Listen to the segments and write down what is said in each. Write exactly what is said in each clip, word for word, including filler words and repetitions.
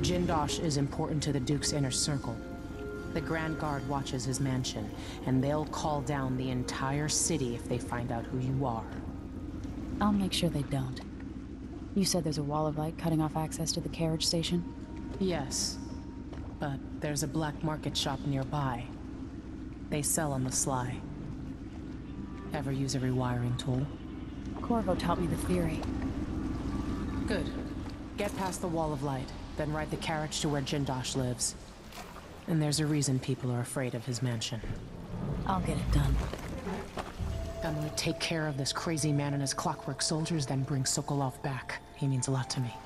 Jindosh is important to the Duke's inner circle. The Grand Guard watches his mansion, and they'll call down the entire city if they find out who you are. I'll make sure they don't. You said there's a wall of light cutting off access to the carriage station? Yes, but there's a black market shop nearby. They sell on the sly. Ever use a rewiring tool? Corvo taught me the theory. Good. Get past the wall of light, then ride the carriage to where Jindosh lives. And there's a reason people are afraid of his mansion. I'll get it done. I'm gonna take care of this crazy man and his clockwork soldiers, then bring Sokolov back. He means a lot to me.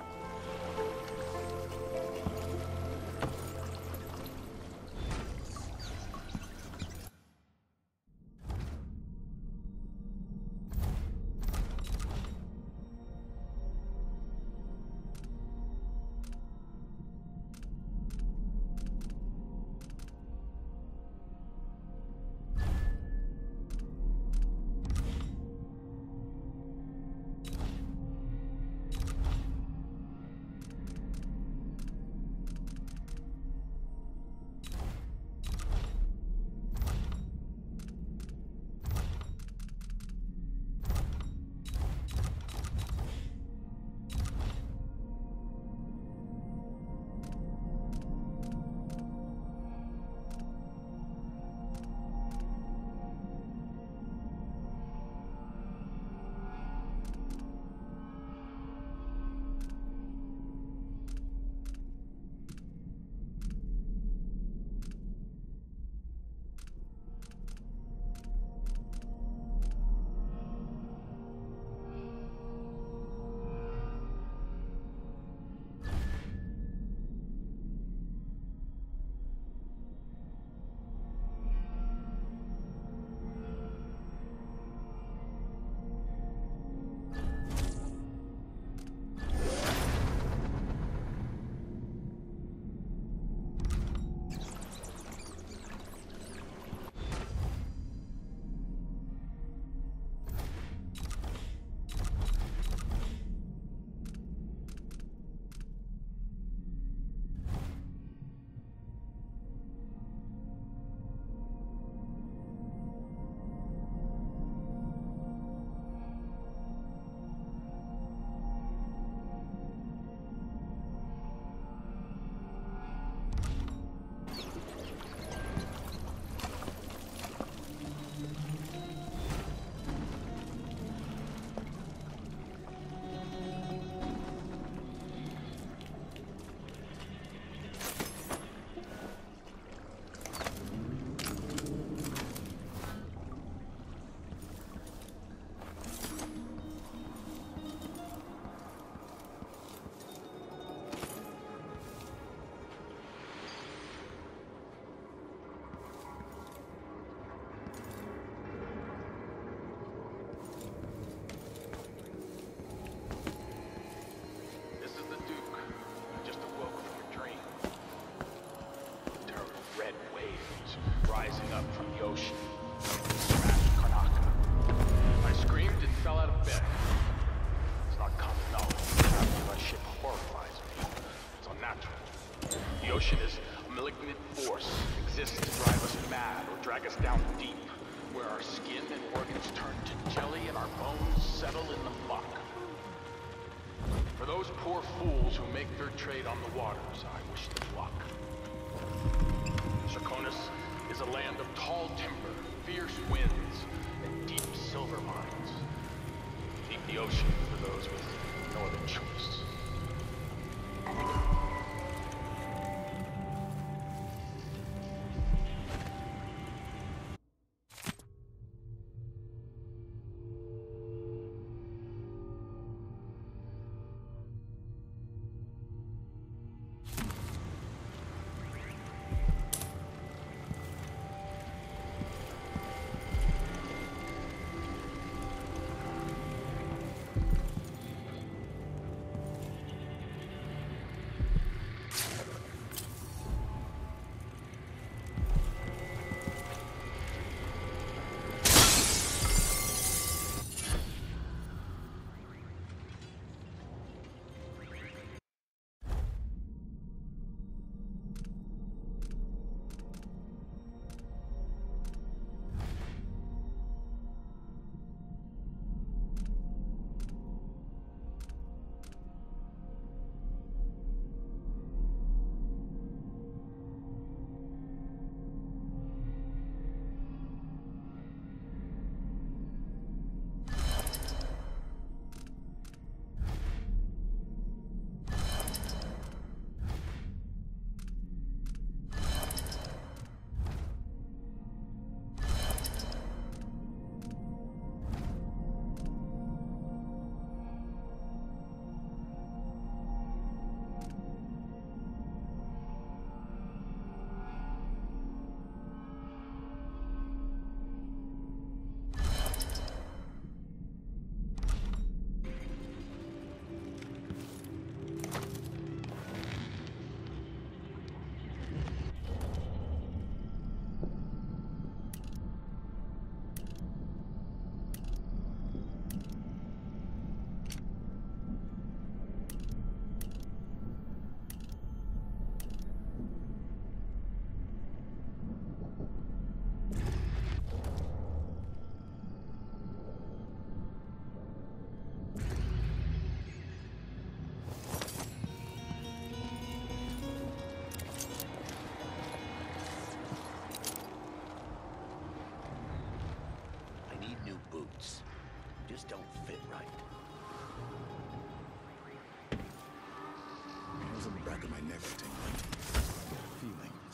Rising up from the ocean, smashed Karnaka. I screamed and fell out of bed. It's not common knowledge. Traveling by ship horrifies me. It's unnatural. The ocean is a malignant force. It exists to drive us mad or drag us down deep, where our skin and organs turn to jelly and our bones settle in the muck. For those poor fools who make their trade on the waters, I wish them luck. Sarkonis is a land of tall timber, fierce winds, and deep silver mines. Deep the ocean for those with no other choice.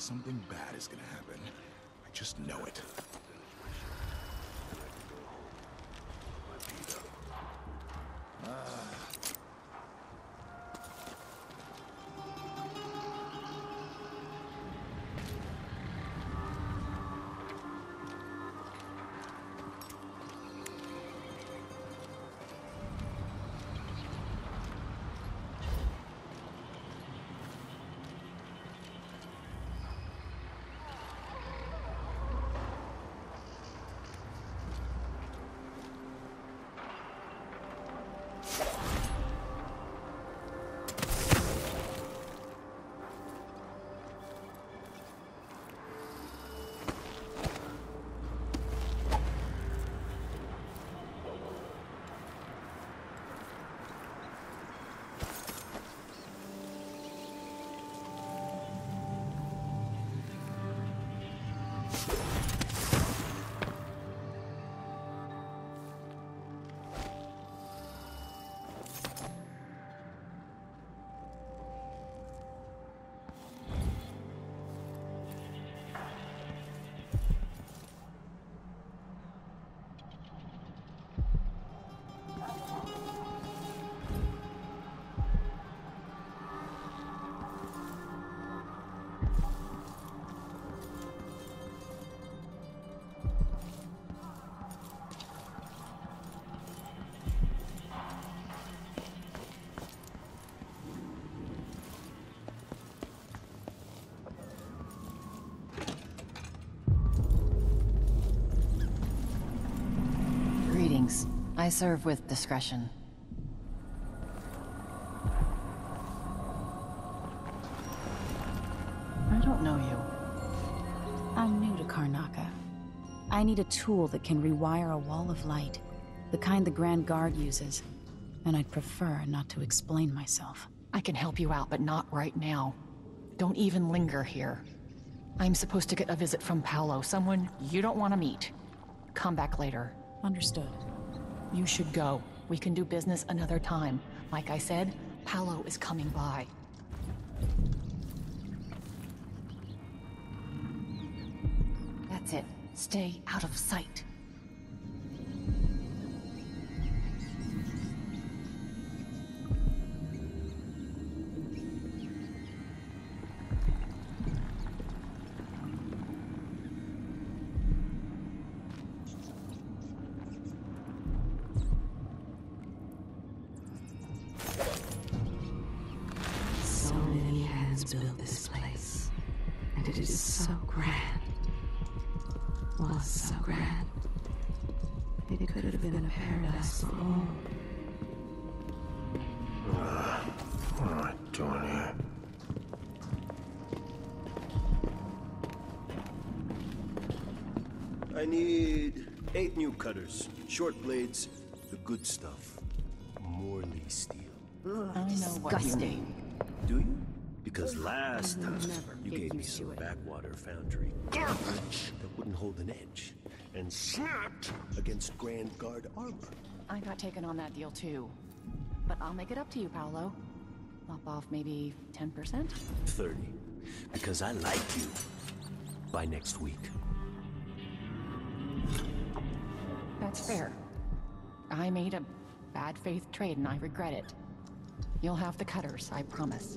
Something bad is gonna happen. I just know it. Greetings. I serve with discretion. I don't know you. I'm new to Karnaca. I need a tool that can rewire a wall of light, the kind the Grand Guard uses, and I'd prefer not to explain myself. I can help you out, but not right now. Don't even linger here. I'm supposed to get a visit from Paolo, someone you don't want to meet. Come back later. Understood. You should go. We can do business another time. Like I said, Paolo is coming by. That's it. Stay out of sight. So many hands built this place, and it is so grand. Was so grand. It could have been a paradise for all. What am I doing here? I need eight new cutters, short blades, the good stuff. Morley steel. I know what you need. Do you? Because last time you gave me some backwater foundry garbage that wouldn't hold an edge and snapped against Grand Guard armor. I got taken on that deal too. But I'll make it up to you, Paolo. Lop off maybe ten percent? thirty. Because I like you. By next week. That's fair. I made a bad faith trade and I regret it. You'll have the cutters, I promise.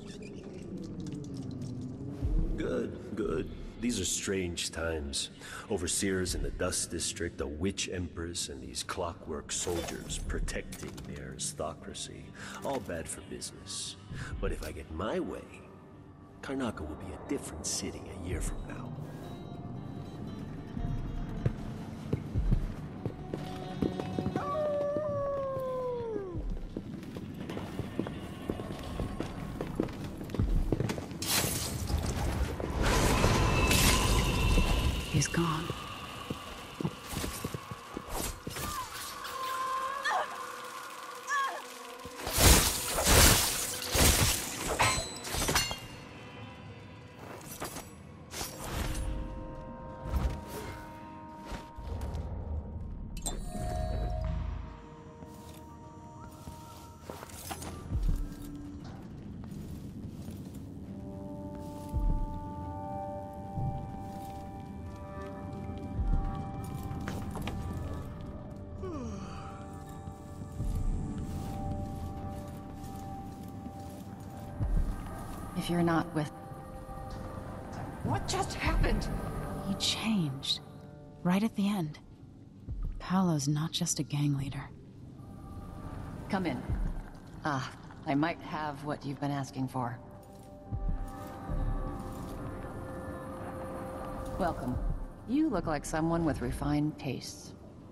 Good, good. These are strange times. Overseers in the Dust District, a witch empress, and these clockwork soldiers protecting their aristocracy. All bad for business. But if I get my way, Karnaca will be a different city a year from now. He's gone. if you're not with... What just happened? He changed. Right at the end. Paolo's not just a gang leader. Come in. Ah, I might have what you've been asking for. Welcome. You look like someone with refined tastes.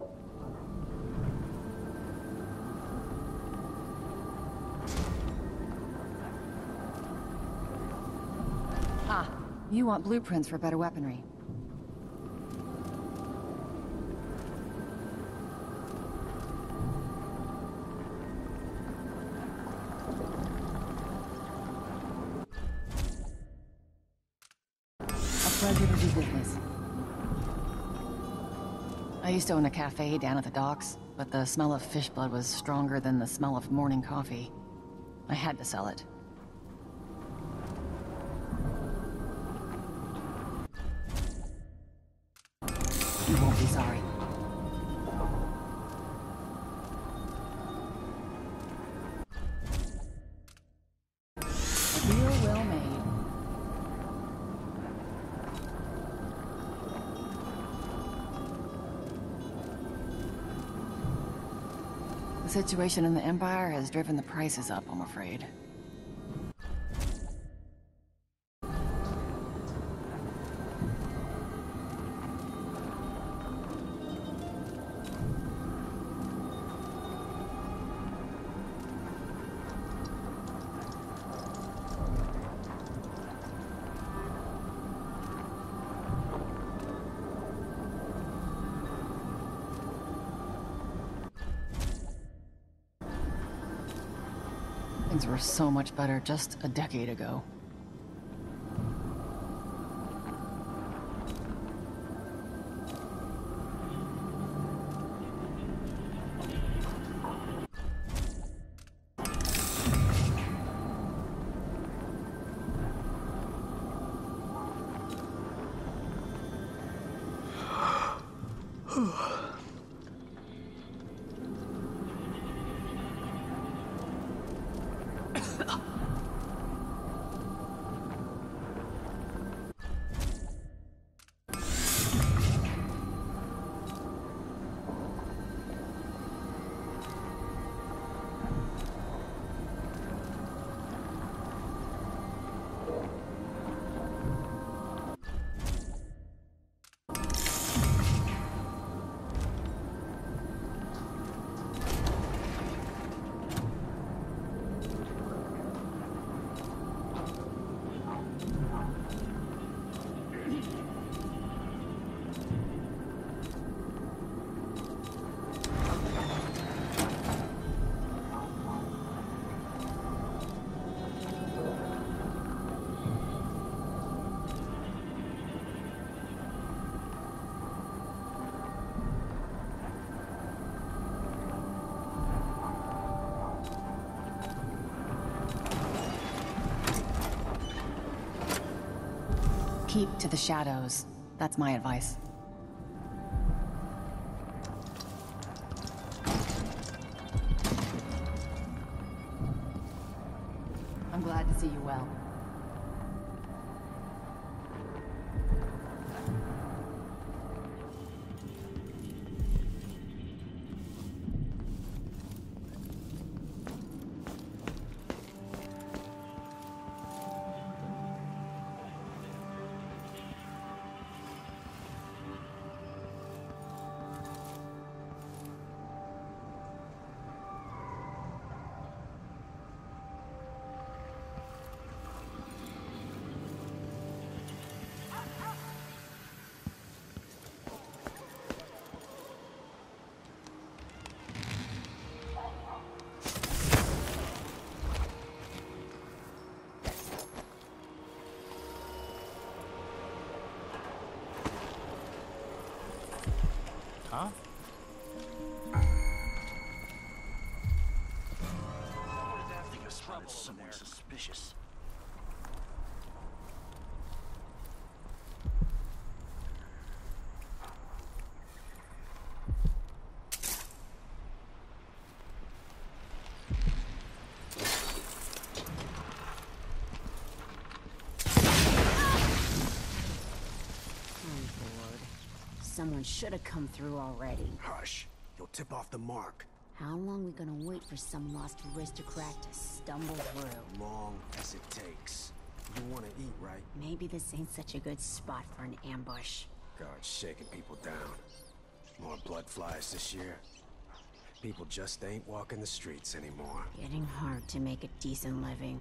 Ah, you want blueprints for better weaponry. Pleasure to do business. I used to own a cafe down at the docks, but the smell of fish blood was stronger than the smell of morning coffee. I had to sell it. You won't be sorry. A deal well made. The situation in the Empire has driven the prices up, I'm afraid. Things were so much better just a decade ago. Keep to the shadows. That's my advice. I'm glad to see you well. Huh? I think I spotted someone suspicious. Someone should have come through already. Hush. You'll tip off the mark. How long we gonna wait for some lost aristocrat to stumble through? Long as it takes. You wanna eat, right? Maybe this ain't such a good spot for an ambush. God's shaking people down. More blood flies this year. People just ain't walking the streets anymore. Getting hard to make a decent living.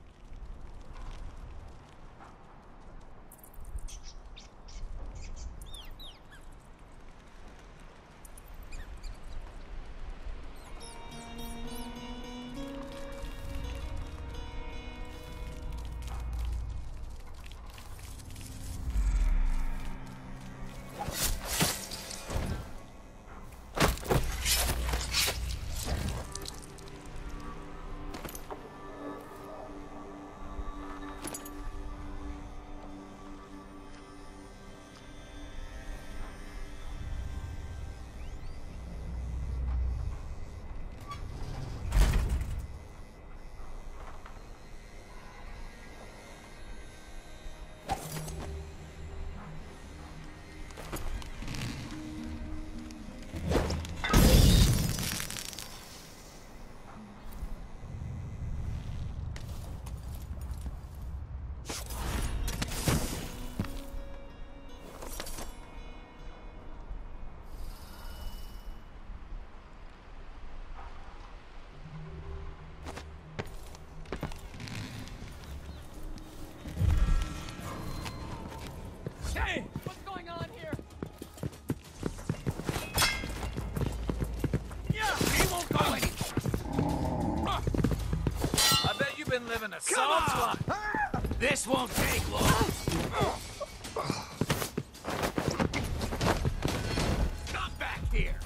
Hey! What's going on here? Yeah! He won't go anywhere! I bet you've been living a soft life. This won't take long. Stop back here!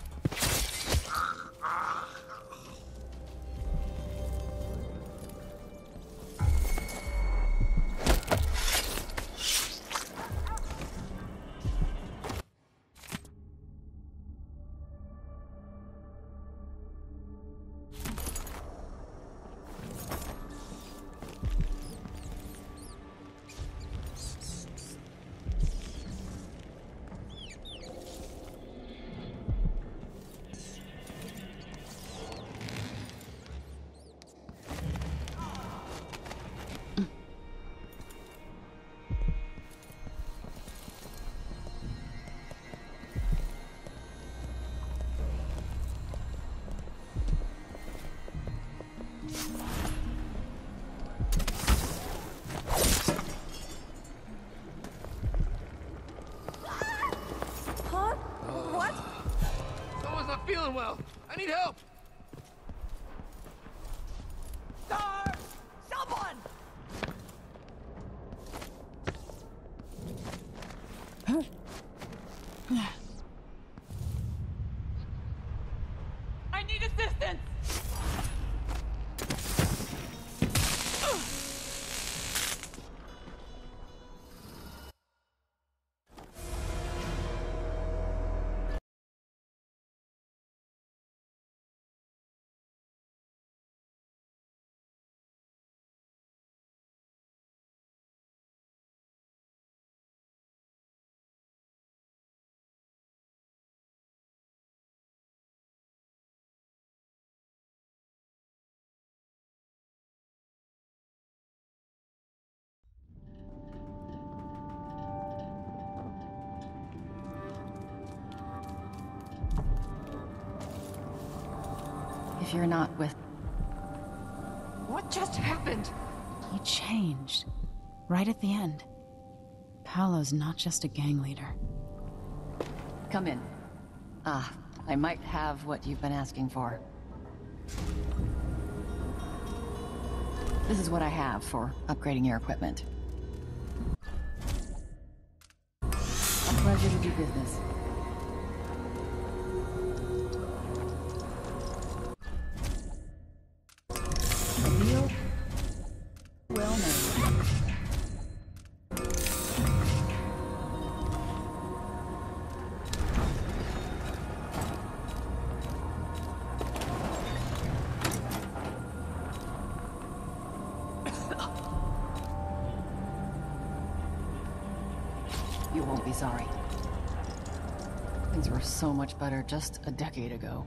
Feeling well. I need help. Star! Someone! I need assistance! If you're not with... What just happened? He changed. Right at the end. Paolo's not just a gang leader. Come in. Ah, I might have what you've been asking for. This is what I have for upgrading your equipment. A pleasure to do business. A meal well made. You won't be sorry. Things were so much better just a decade ago.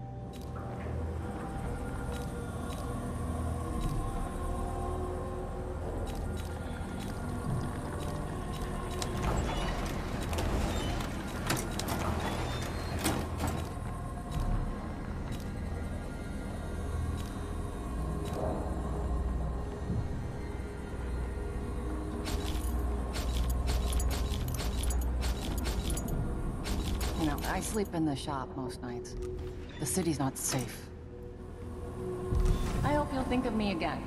You know, I sleep in the shop most nights. The city's not safe. I hope you'll think of me again.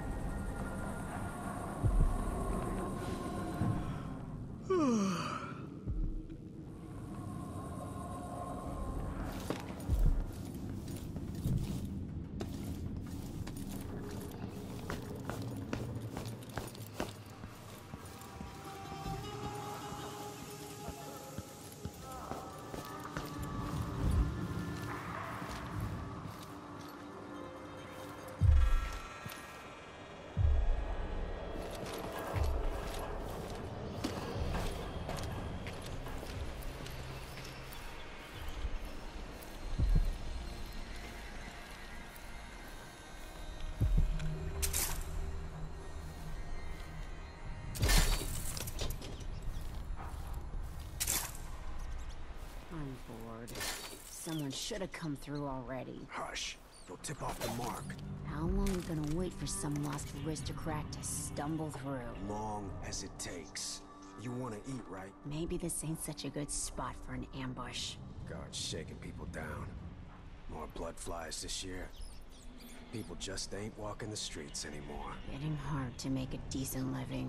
I'm bored. Someone should have come through already. Hush. They'll tip off the mark. How long are you gonna wait for some lost aristocrat to stumble through? Long as it takes. You want to eat, right? Maybe this ain't such a good spot for an ambush. God's shaking people down. More blood flies this year. People just ain't walking the streets anymore. Getting hard to make a decent living.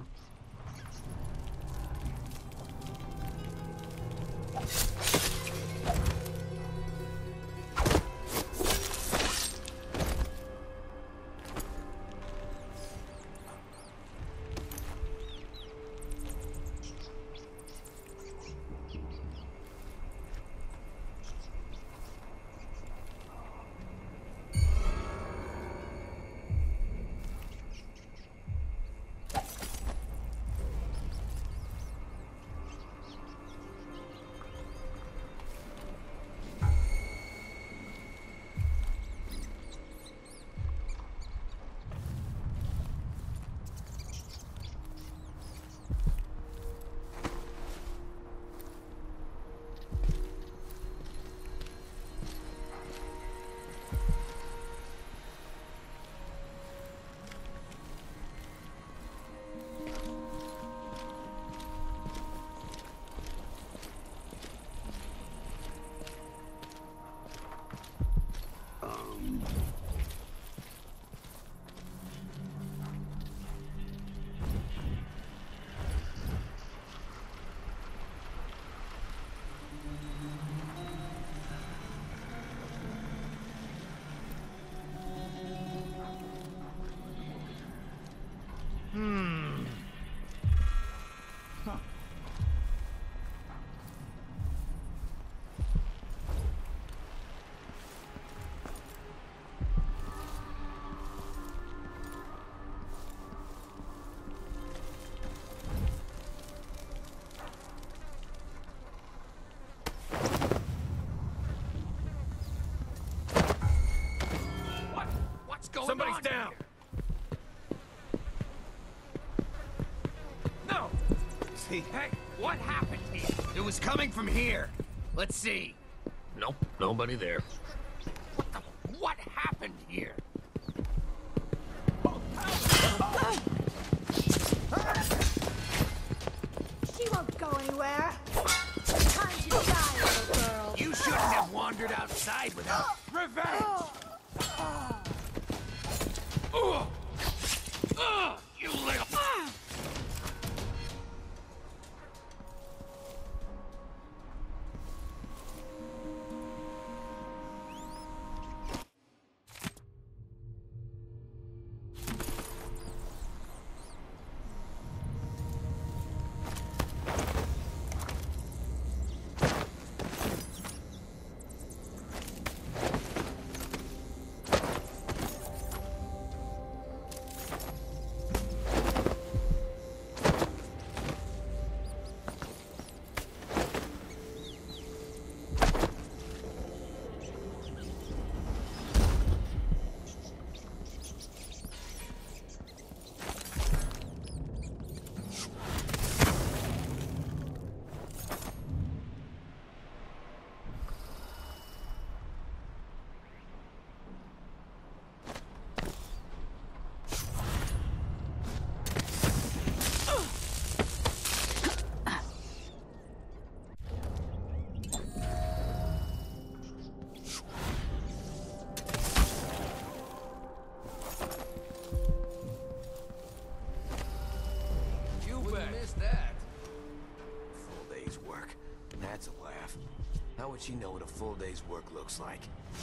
Hmm. Huh. What? What's going Somebody's on? down. Here? No. See? Hey, what happened here? It was coming from here. Let's see. Nope, nobody there. What the? What happened here? She won't go anywhere. Time to die, little girl. You shouldn't have wandered outside without revenge. Ugh. Ugh, you little. That's a laugh. How would she know what a full day's work looks like?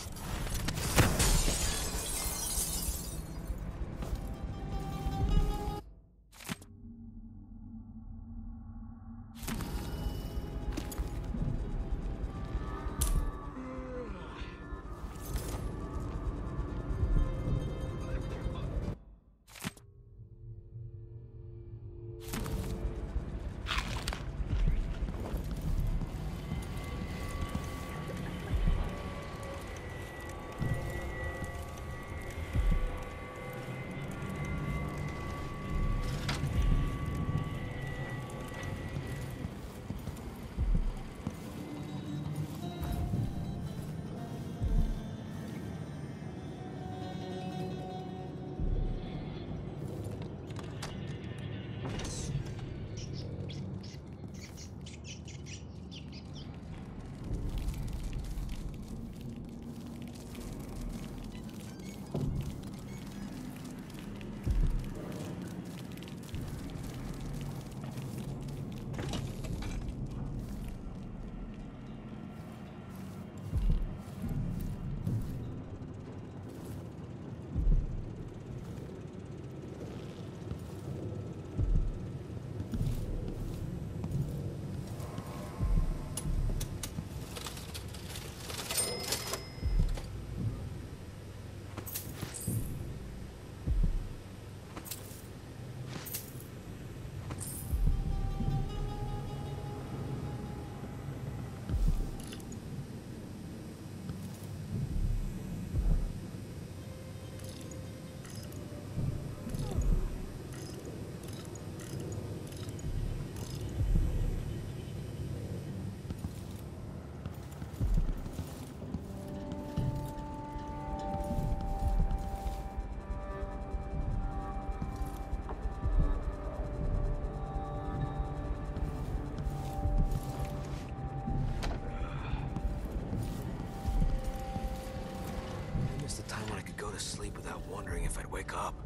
To sleep without wondering if I'd wake up.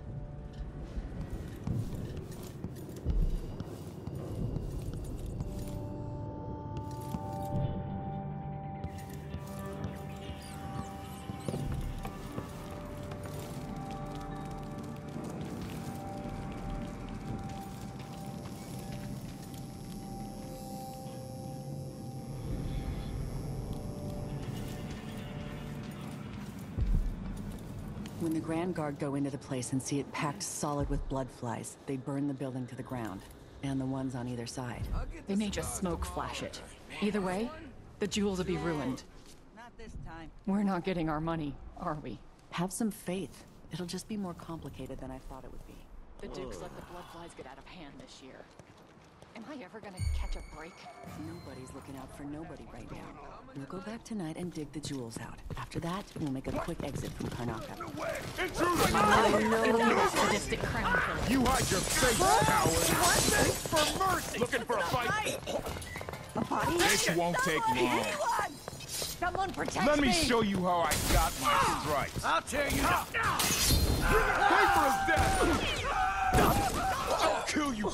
When the Grand Guard go into the place and see it packed solid with blood flies, they burn the building to the ground. And the ones on either side. They may just smoke flash it. Either way, the jewels will be ruined. Not this time. We're not getting our money, are we? Have some faith. It'll just be more complicated than I thought it would be. The Dukes let the blood flies get out of hand this year. Am I ever gonna catch a break? Nobody's looking out for nobody right now. We'll go back tonight and dig the jewels out. After that, we'll make a quick exit from Karnaca. Intruder! Oh, no. It'll be the sadistic crown killer. You hide your face, coward! For mercy! Looking for a fight? A body? This won't take long. Someone protect Let me me! show you how I got my stripes. I'll tear you up. Pay for his death! I'll kill you!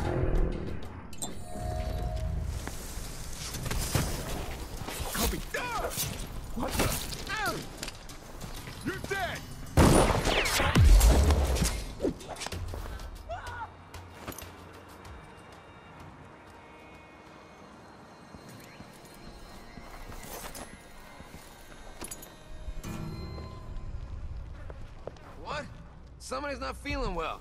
I'll be... What the... You're dead! What? Somebody's not feeling well.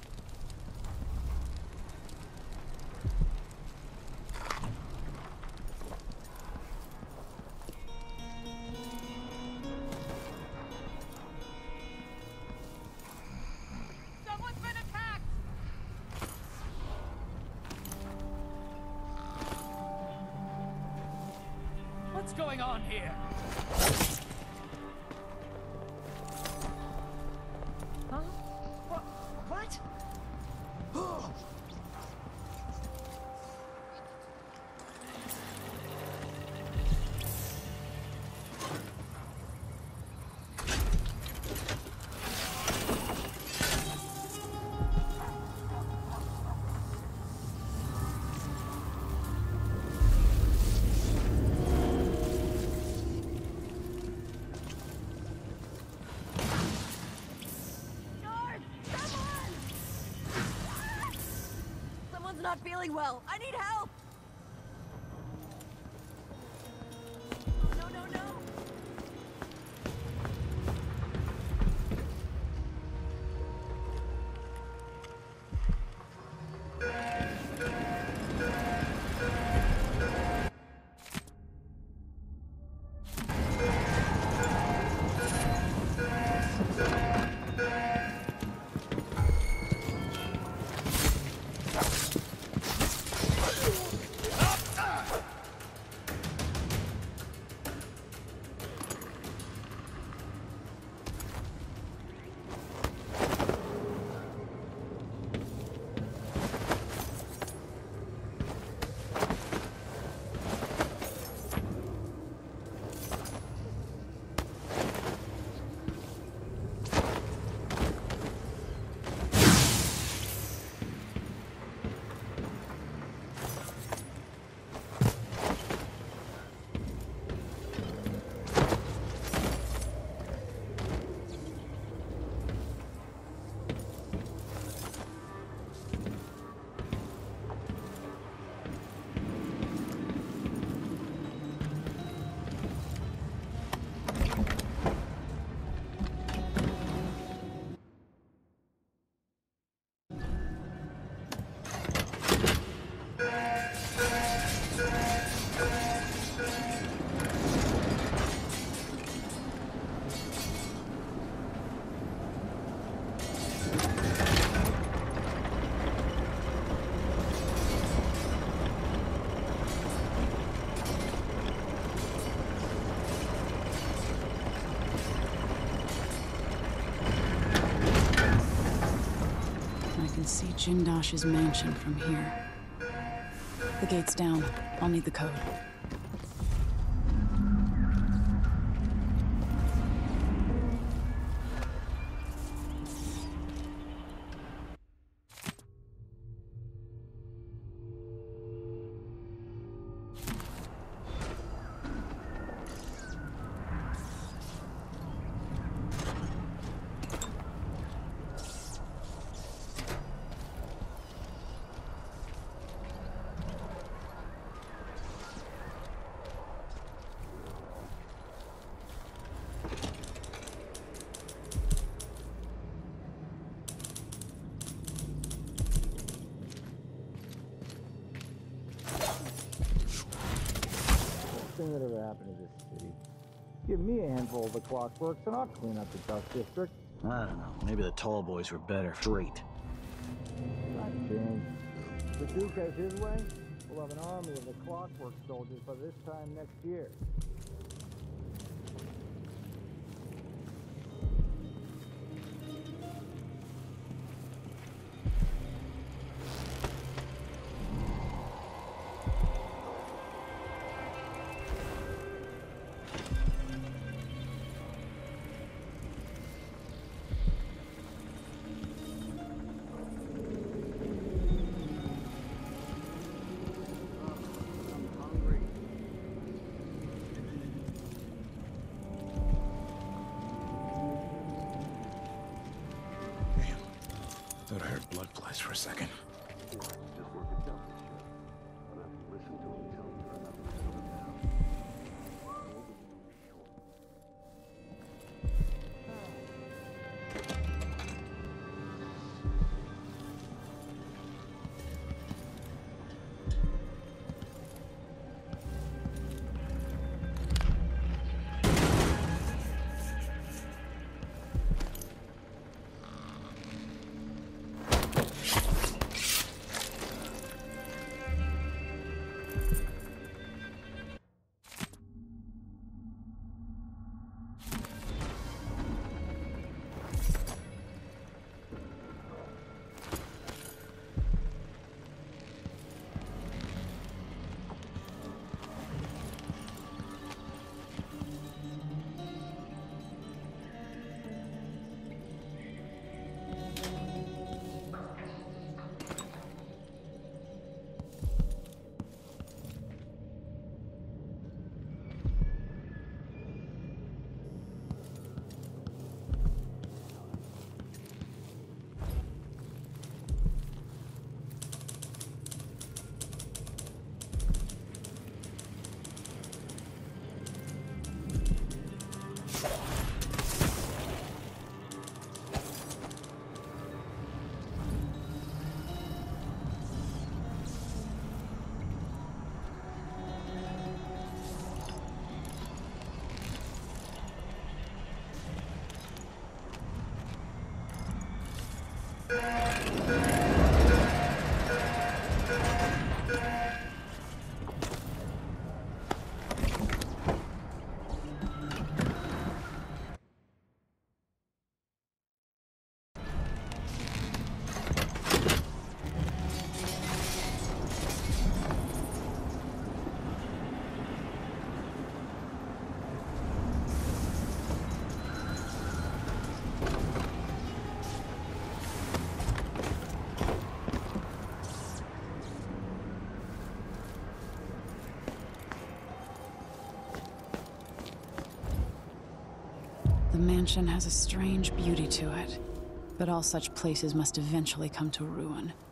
Someone's been attacked! What's going on here? Huh? What? What? not feeling well. I need help. No, no, no. I can see Jindosh's mansion from here. The gate's down. I'll need the code. Thing that ever happened to this city. Give me a handful of the clockworks and I'll clean up the dust district. I don't know. Maybe the tall boys were better. Straight. Not changed. The Duke has his way. We'll have an army of the clockwork soldiers by this time next year. Thought I heard blood flies for a second. mansion has a strange beauty to it, but all such places must eventually come to ruin.